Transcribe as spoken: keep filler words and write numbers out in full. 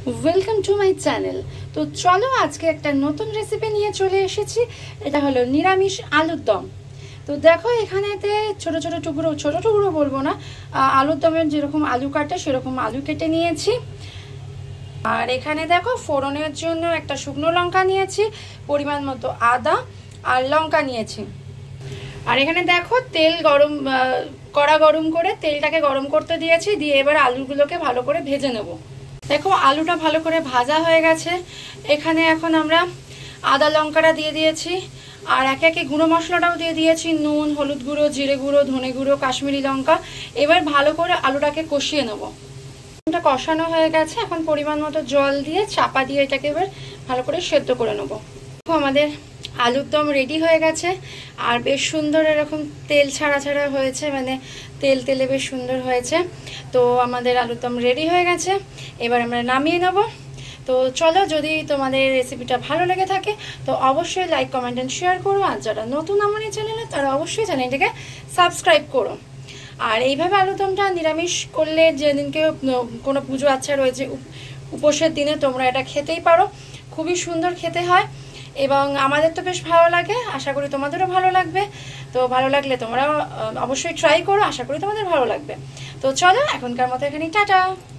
Welcome to my channel. তো চলো আজকে একটা নতুন রেসিপি নিয়ে চলে এসেছি। এটা হলো নিরামিষ আলুর দম। তো দেখো এখানেতে ছোট ছোট টুকরো, ছোট টুকরো বলবো না, আলুর দমের যেরকম আলু কাটে সেরকম আলু কেটে নিয়েছি। আর এখানে দেখো ফোড়নের জন্য একটা শুকনো লঙ্কা নিয়েছি, পরিমাণ মতো আদা আর লঙ্কা নিয়েছি। আর এখানে দেখো তেল গরম, কড়া গরম করে তেলটাকে গরম করতে দিয়েছি, দিয়ে এবার আলুগুলোকে ভালো করে ভেজে নেব। দেখো আলুটা ভালো করে ভাজা হয়ে গেছে। এখানে এখন আমরা আদা লঙ্কাটা দিয়ে দিয়েছি, আর একে একে গুঁড়ো মশলাটাও দিয়ে দিয়েছি, নুন, হলুদ গুঁড়ো, জিরে গুঁড়ো, ধনে গুঁড়ো, কাশ্মীরি লঙ্কা। এবার ভালো করে আলুটাকে কষিয়ে নেব। এটা কষানো হয়ে গেছে, এখন পরিমাণ মতো জল দিয়ে চাপা দিয়ে এটাকে এবার ভালো করে সেদ্ধ করে নেব। দেখো আমাদের আলুর দম রেডি হয়ে গেছে, আর বেশ সুন্দর এরকম তেল ছাড়া ছাড়া হয়েছে, মানে তেল তেলে বেশ সুন্দর হয়েছে। তো আমাদের আলুর দম রেডি হয়ে গেছে, এবার আমরা নামিয়ে নেব। তো চলো, যদি তোমাদের রেসিপিটা ভালো লেগে থাকে তো অবশ্যই লাইক, কমেন্ট অ্যান্ড শেয়ার করো। আর যারা নতুন আমার এই চ্যানেলে তারা অবশ্যই চ্যানেলটাকে সাবস্ক্রাইব করো। আর এইভাবে আলুর দমটা নিরামিষ করলে, যেদিনকে কোনো পুজো আচ্ছা রয়েছে, উপোসের দিনে তোমরা এটা খেতেই পারো। খুবই সুন্দর খেতে হয় এবং আমাদের তো বেশ ভালো লাগে, আশা করি তোমাদেরও ভালো লাগবে। তো ভালো লাগলে তোমরা অবশ্যই ট্রাই করো, আশা করি তোমাদের ভালো লাগবে। তো চলো এখনকার মতো এখানেই টাটা।